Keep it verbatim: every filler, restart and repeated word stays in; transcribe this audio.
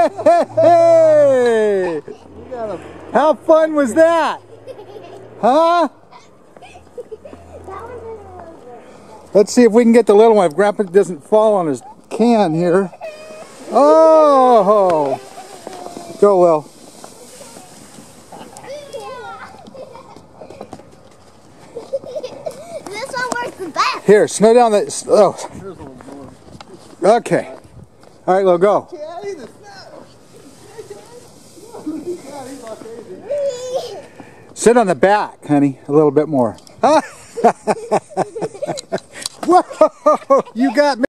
Hey! How fun was that? Huh? Let's see if we can get the little one. If Grandpa doesn't fall on his can here. Oh! Go, Will. This one works the best. Here, snow down that. Oh. Okay. All right, Lil, go. Sit on the back, honey, a little bit more. Whoa! You got me.